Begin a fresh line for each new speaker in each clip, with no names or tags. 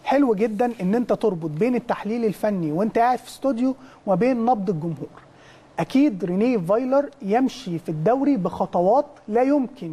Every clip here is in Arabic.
حلو جدا ان انت تربط بين التحليل الفني وانت قاعد في استوديو وبين نبض الجمهور. اكيد رينيه فايلر يمشي في الدوري بخطوات لا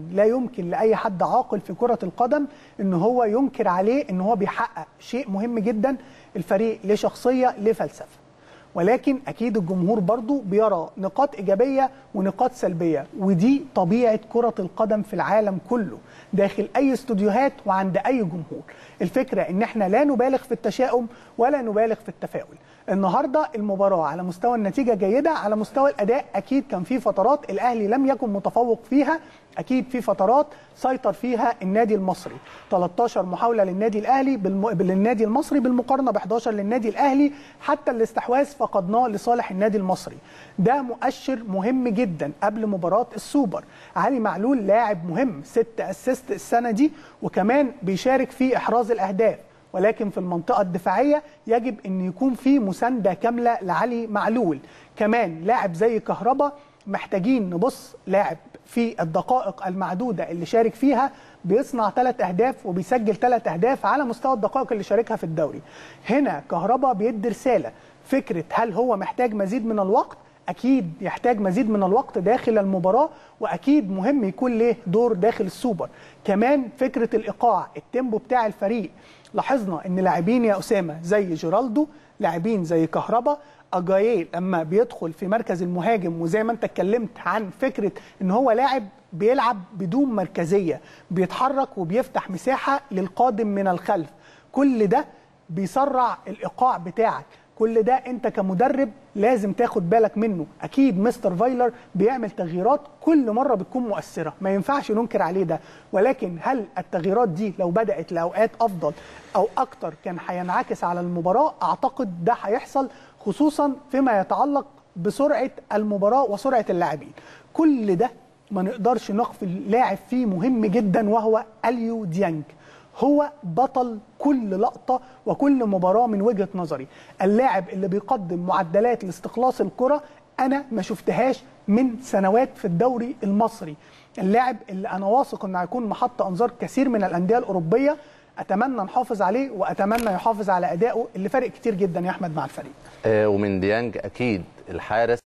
يمكن لاي حد عاقل في كرة القدم ان هو ينكر عليه ان هو بيحقق شيء مهم جدا. الفريق له شخصية، له فلسفة، ولكن اكيد الجمهور برضو بيرى نقاط ايجابيه ونقاط سلبيه، ودي طبيعه كره القدم في العالم كله داخل اي استوديوهات وعند اي جمهور. الفكره ان احنا لا نبالغ في التشاؤم ولا نبالغ في التفاؤل. النهارده المباراه على مستوى النتيجه جيده، على مستوى الاداء اكيد كان في فترات الاهلي لم يكن متفوق فيها، اكيد في فترات سيطر فيها النادي المصري. 13 محاوله للنادي الاهلي للنادي المصري بالمقارنه ب 11 للنادي الاهلي، حتى الاستحواذ فقدناه لصالح النادي المصري. ده مؤشر مهم جدا قبل مباراه السوبر. علي معلول لاعب مهم، 6 اسيست السنه دي، وكمان بيشارك في احراز الاهداف، ولكن في المنطقه الدفاعيه يجب ان يكون في مسانده كامله لعلي معلول. كمان لاعب زي كهربا محتاجين نبص، لاعب في الدقائق المعدودة اللي شارك فيها بيصنع 3 أهداف وبيسجل 3 أهداف على مستوى الدقائق اللي شاركها في الدوري. هنا كهربا بيدي رسالة. فكرة هل هو محتاج مزيد من الوقت؟ أكيد يحتاج مزيد من الوقت داخل المباراة، وأكيد مهم يكون له دور داخل السوبر. كمان فكرة الإيقاع، التيمبو بتاع الفريق. لاحظنا أن لاعبين يا أسامة زي جيرالدو، لاعبين زي كهربا، أجاييه لما بيدخل في مركز المهاجم، وزي ما انت اتكلمت عن فكرة ان هو لاعب بيلعب بدون مركزية، بيتحرك وبيفتح مساحة للقادم من الخلف. كل ده بيسرع الإيقاع بتاعك، كل ده انت كمدرب لازم تاخد بالك منه. اكيد مستر فايلر بيعمل تغييرات كل مرة بتكون مؤثرة، ما ينفعش ننكر عليه ده، ولكن هل التغييرات دي لو بدأت لأوقات افضل او اكتر كان هينعكس على المباراة؟ اعتقد ده هيحصل، خصوصا فيما يتعلق بسرعة المباراة وسرعة اللاعبين. كل ده ما نقدرش نغفل لاعب فيه مهم جدا، وهو أليو ديانج. هو بطل كل لقطة وكل مباراة من وجهة نظري. اللاعب اللي بيقدم معدلات لاستخلاص الكرة أنا ما شفتهاش من سنوات في الدوري المصري. اللاعب اللي أنا واثق أنه هيكون محط أنظار كثير من الأندية الأوروبية. أتمنى نحافظ عليه، وأتمنى يحافظ على أدائه اللي فارق كتير جدا يا أحمد مع الفريق.
ومن ديانج أكيد الحارس